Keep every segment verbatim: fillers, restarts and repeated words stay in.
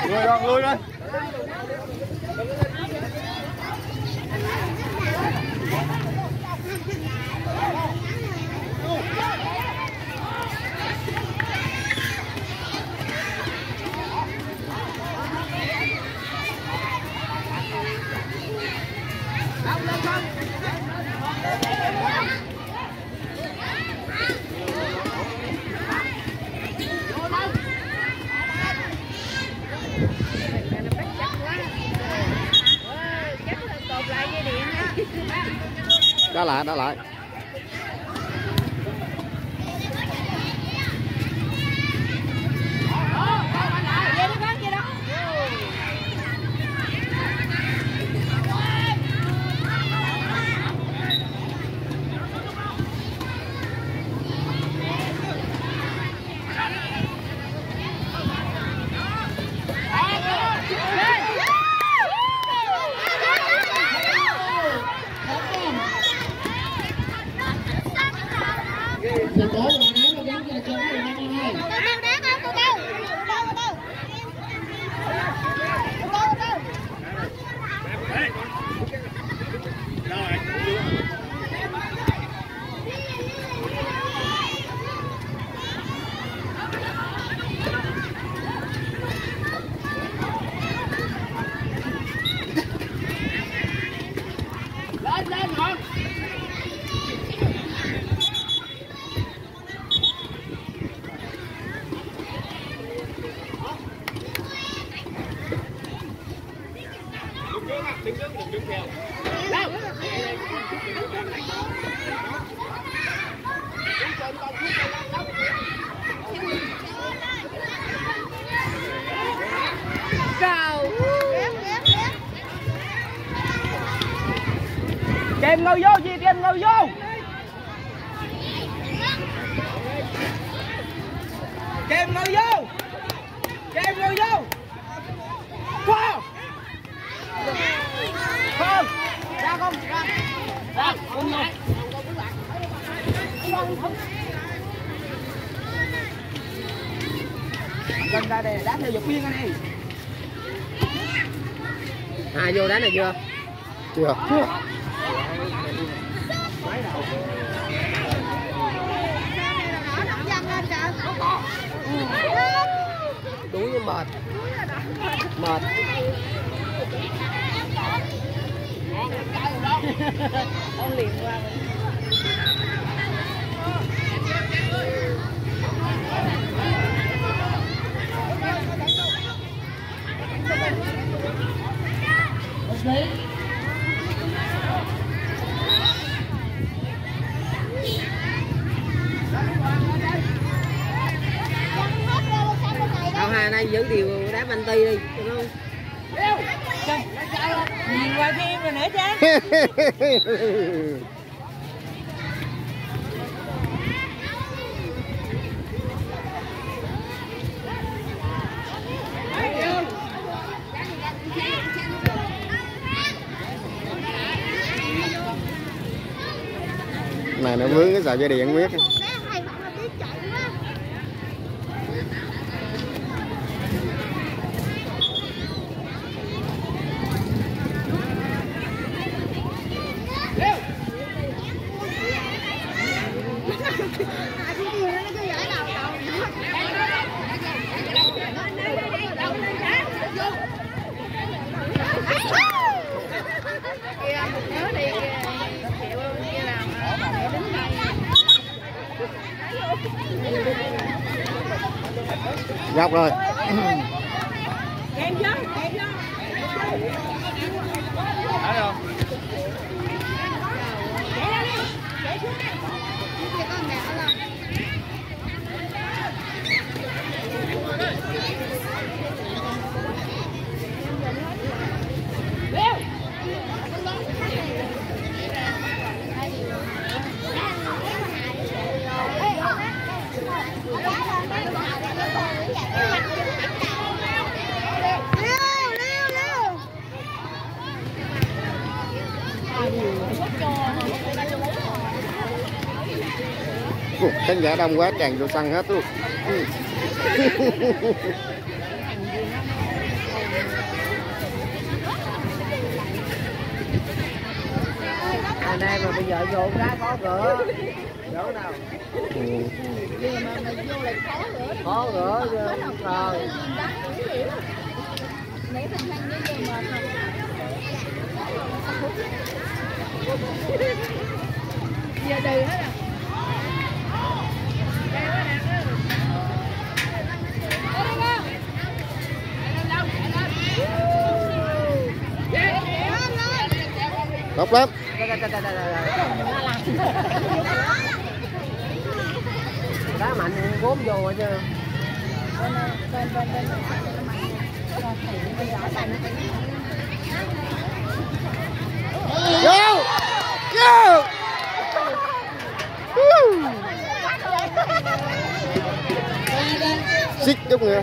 Lùi rồi, lùi rồi. Đá lại, đá lại. Thành phố là đá nó giống như chơi cái năm hai. Đâu đá không? Đâu đâu? Đâu đâu? Đâu đâu? Lên lên ngọn. Kèm ngồi vô gì, kèm ngồi vô. Kèm ngồi vô. Kèm ngồi vô. Wow. Không. Ra không? Ra. Ra, không ngồi. Gần ra đây đá theo dọc biên này. À vô đá này chưa? Chưa. Chưa. Đuối với mệt. Mệt. Ông liền qua. Okay. Tao hai nay giữ điều đá banh ti đi, đúng không? Nhìn qua phim rồi nữa chứ. Này nó vướng cái sợi dây điện biết. Góc rồi. Kèm vô, kèm vô. Thấy không? Chạy xuống đi. Kìa con mẹ ơi. Khán giả đông quá tràn vô sân hết luôn. Anh em mà bây giờ vô đá có rửa. Rửa đâu? Giờ mà mày vô lại khó rửa. Khó rửa chứ. Rồi. Nãy thằng Thanh nó về mệt rồi. Giờ đầy hết à. Tốt lắm. Đá mạnh gốm vô rồi chứ. Vô! Vô! Xích chút nữa.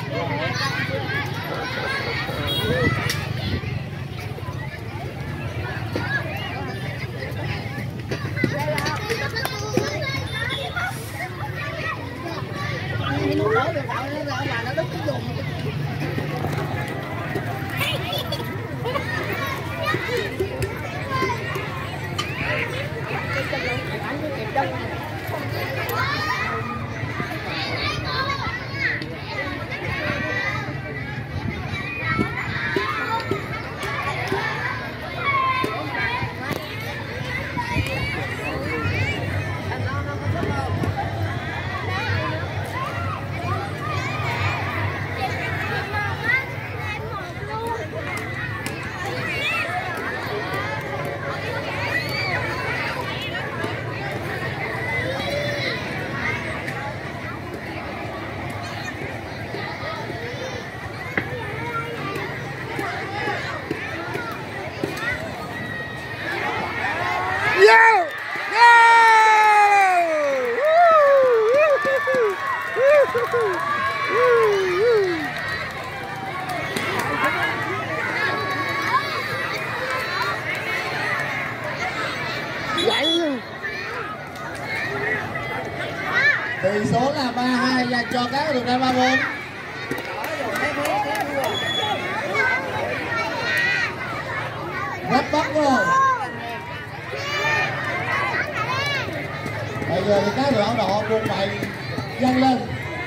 Tỷ số là ba hai dành cho các đội tuyển ba bốn. Rất bóng rồi. Bây giờ thì các đội áo đỏ buộc phải dâng lên.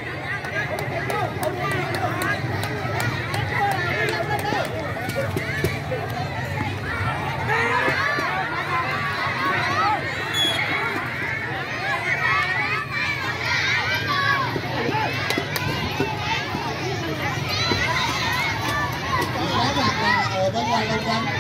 Ở bên ngoài lông quanh.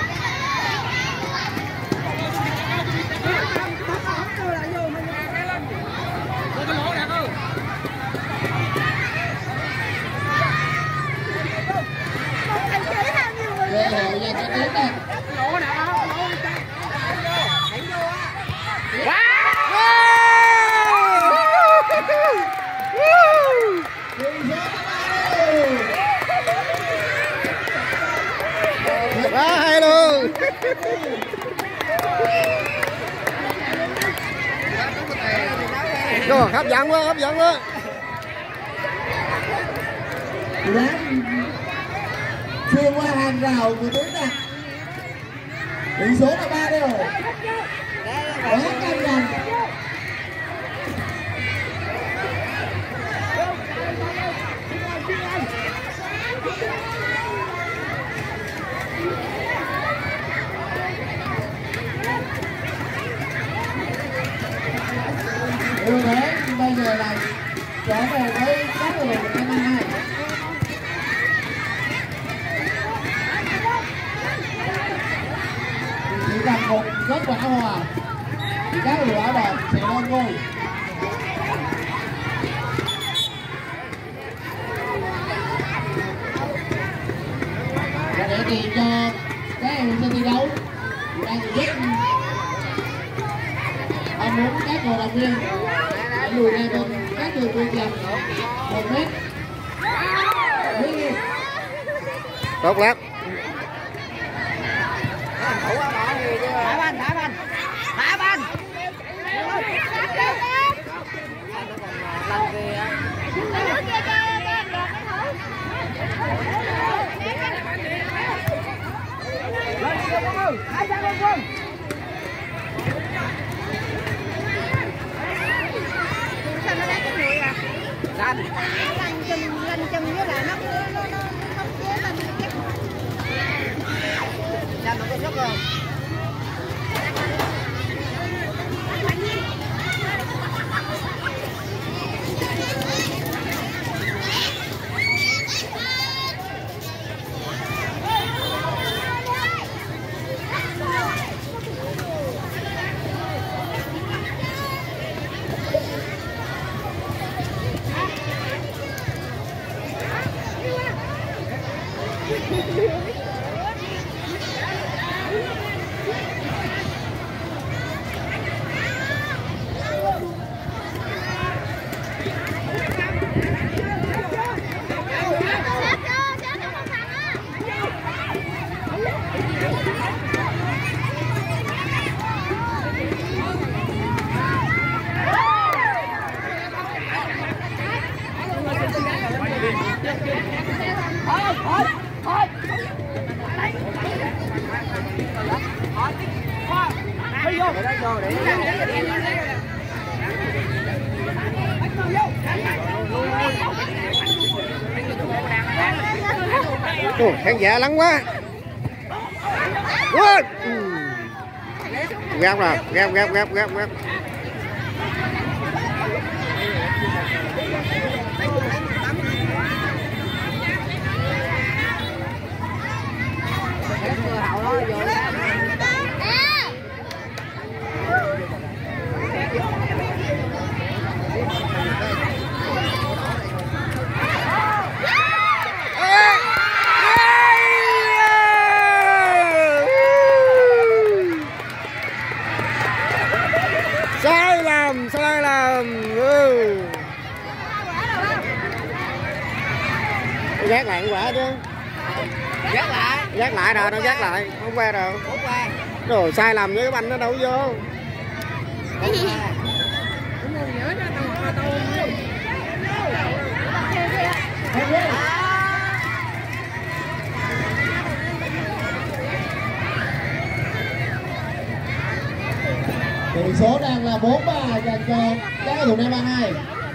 Cơ hội dành cho Tiến đây. Quá hay luôn. Rồi, hấp dẫn quá, hấp dẫn quá. Đoán xuyên qua hàng rào của Tiến nè. Tỷ số là ba đều. Quá căng dần. Ưu thế bây giờ là trở về với các đội tuyển Việt Nam hai. Chỉ cần một kết quả hòa thì các đội áo đỏ sẽ lên ngôi. Và để tiền cho các em sân thi đấu đang rất ông muốn các cổ động viên lùi ra bên các đường biên dành một mét. Tốt lắm. Thả ban, thả ban. Thả ban. Lần kia á. lành lành chừng lành chừng với lại nó nó nó nó chế lên cái xanh nó có rất không? Ồ, khán giả lắng quá. Ui. Gáp rồi, gáp gáp gáp gáp gáp. Sai lầm, sai lầm. Ừ. Gác lại quả chứ. Gác lại. Gác lại rồi, đâu gác lại, không qua đâu. Không qua. Rồi sai lầm với cái banh nó đâu vô. Không qua. Tỷ số đang là bốn ba dành cho các cầu thủ Nam Ba hai.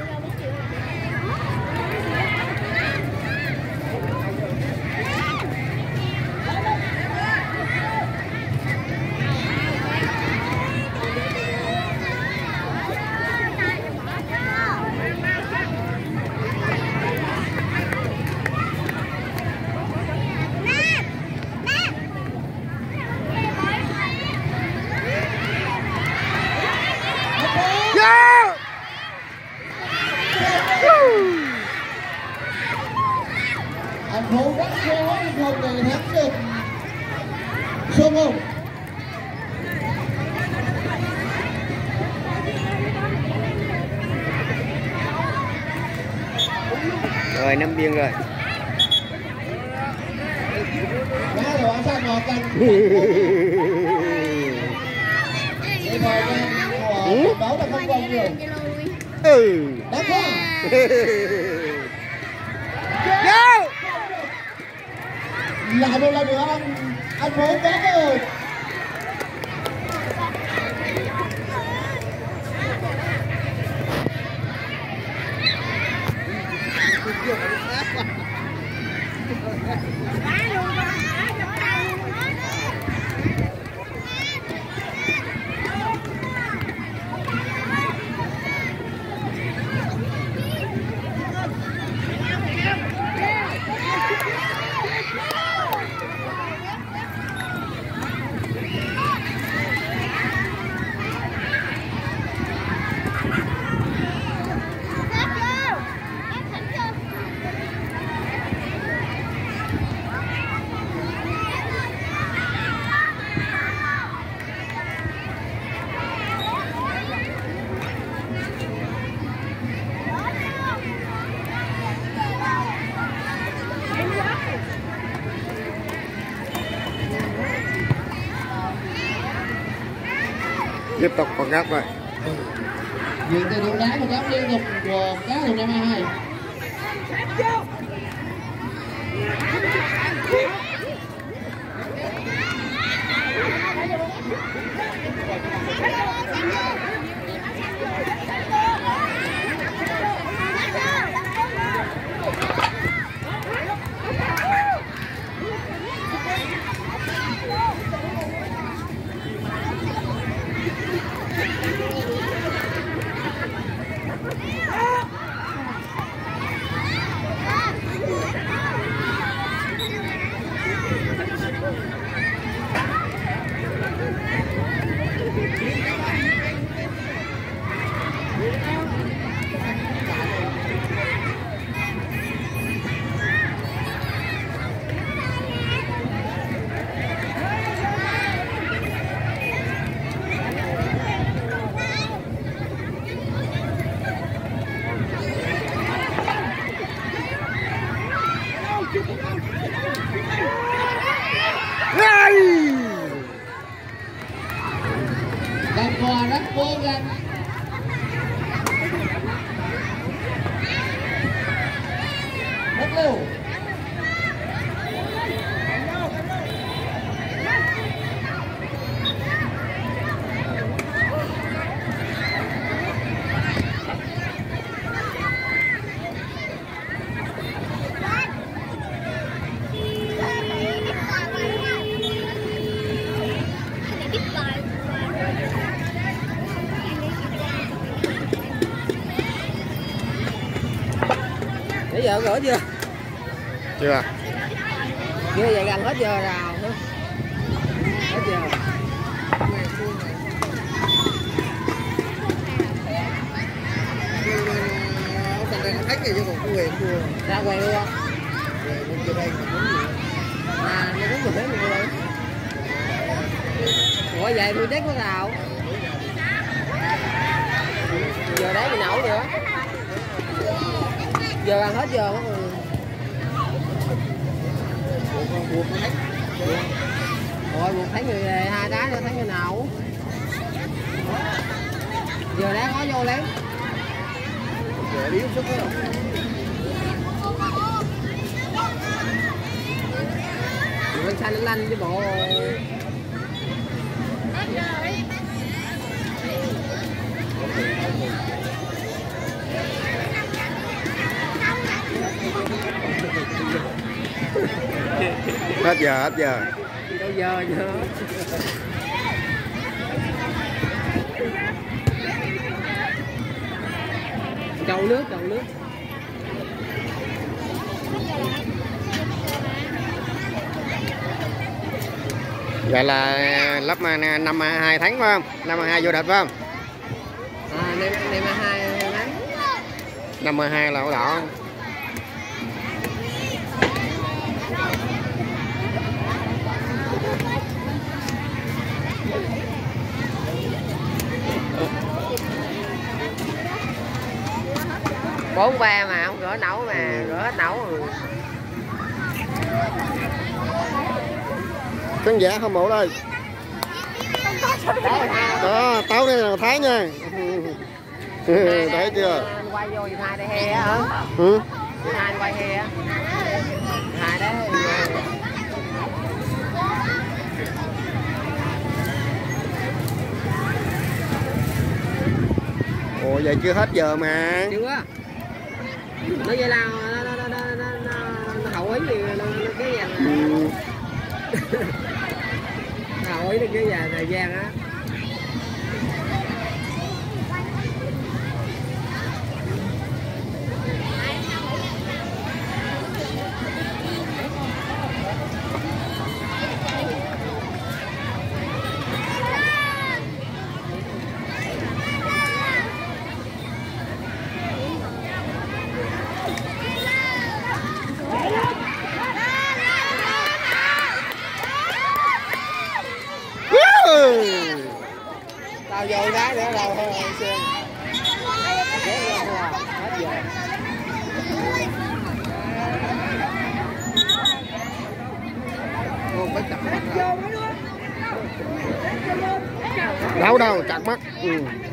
Anh Phú rất khó nhưng không thể thắng được Xuân Hùng. Rồi năm biên rồi. Đó là bản sắc ngọt canh. Cái thời gian của đấu là không còn nhiều. Ừ. Đá qua. Go! Lại một lần nữa anh anh Phú có cơ hội. Tiếp tục còn gấp rồi. Dừng từ đường đá một góc liên tục của các cầu thủ Nam Ba hai. Cầm quà rất cố gắng. Rất lưu. Bây giờ gỡ chưa? Chưa. Như vậy gần hết giờ rào nữa. Hết giờ. Thằng này nó thách gì chứ còn cô huyền cua. Ra quay luôn. Về bên kia đây mà muốn gì. À, nó cũng mình thấy mình đây. Ủa vậy tôi chết có rào. Giờ đấy mình nấu nữa. Giờ gần hết giờ mất rồi. Buộc nó thách. Rồi buộc thấy người hai đá nữa thấy người nấu. Giờ đá có vô lấy. Để đi sức đó. Bên xanh nó lanh chứ bộ. Hết giờ, hết giờ. Đâu giờ nữa. Chậu nước, chậu nước. Vậy là lớp năm hai tháng phải không? Năm hai vô địch phải không? À, này, này mà hai tháng. Năm hai là ổ đỏ. Bốn ba mà không rửa nấu mà rửa hết nấu rồi. Khán giả không mẫu đây. Đó, táo đây là Thái nha. Thấy chưa? Quay vô Việt Hai đây he á hả? Ừ. Việt Hai quay he á. Hai đấy. Ồ vậy chưa hết giờ mà. Chưa á. Nó vậy là nó nó nó nó nó nó hậu ý gì nó cái gì Ừ. hậu ý là cái gì thời gian á. Tao vô đá nữa đâu hơn xem. Hết giờ. Không phải chặt mắt ra. Đâu đâu chặt mắt. Ừ.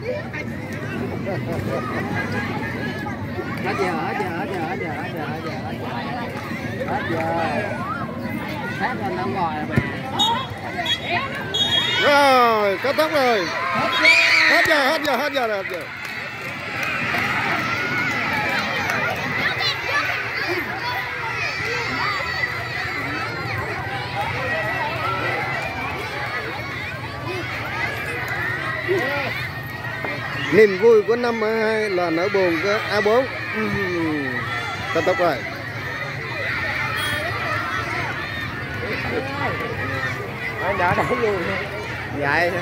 Hết giờ, hết giờ, hết giờ, hết giờ, hết giờ, hết giờ, hết giờ. Phát lên nó ngồi mà. Rồi, kết thúc rồi. Hết giờ, hết giờ, hết giờ rồi, hết giờ. Niềm vui của năm hai là nỗi buồn của A bốn. Kết thúc rồi. Anh đỡ đẩy luôn. Vậy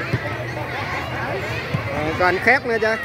à, còn khép nữa chứ.